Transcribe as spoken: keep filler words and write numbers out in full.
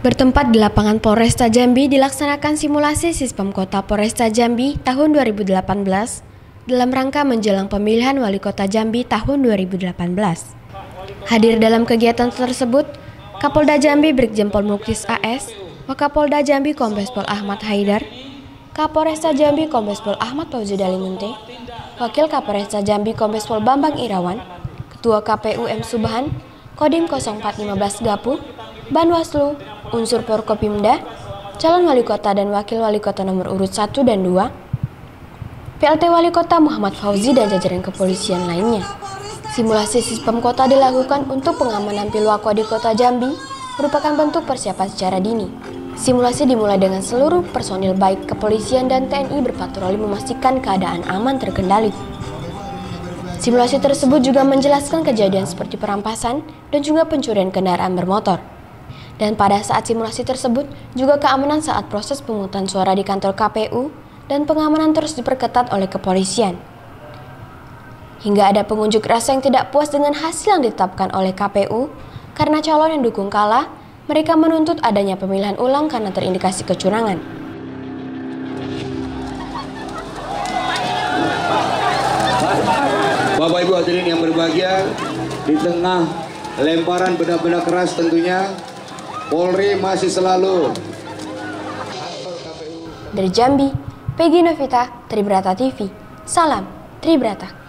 Bertempat di lapangan Polresta Jambi dilaksanakan simulasi Sisbam Kota Polresta Jambi tahun dua ribu delapan belas dalam rangka menjelang pemilihan Wali Kota Jambi tahun dua ribu delapan belas. Hadir dalam kegiatan tersebut, Kapolda Jambi Brigjen Pol Muktis A S, Wakapolda Jambi Kombes Pol Ahmad Haidar, Kapolresta Jambi Kombes Pol Ahmad Fauzi Dalimunte, Wakil Kapolresta Jambi Kombes Pol Bambang Irawan, Ketua K P U M Subhan, Kodim nol empat lima belas Gapuh, Banwaslu, unsur Forkopimda, calon wali kota dan wakil wali kota nomor urut satu dan dua, P L T Wali Kota Muhammad Fauzi dan jajaran kepolisian lainnya. Simulasi Sisbam Kota dilakukan untuk pengamanan Pilwako di Kota Jambi, merupakan bentuk persiapan secara dini. Simulasi dimulai dengan seluruh personil baik kepolisian dan T N I berpatroli memastikan keadaan aman terkendali. Simulasi tersebut juga menjelaskan kejadian seperti perampasan dan juga pencurian kendaraan bermotor. Dan pada saat simulasi tersebut, juga keamanan saat proses pemungutan suara di kantor K P U dan pengamanan terus diperketat oleh kepolisian. Hingga ada pengunjuk rasa yang tidak puas dengan hasil yang ditetapkan oleh K P U karena calon yang dukung kalah, mereka menuntut adanya pemilihan ulang karena terindikasi kecurangan. Bapak Ibu hadirin yang berbahagia, di tengah lemparan benda-benda keras tentunya, Polri masih selalu. Dari Jambi, Peggy Novita, Tribrata T V. Salam Tribrata.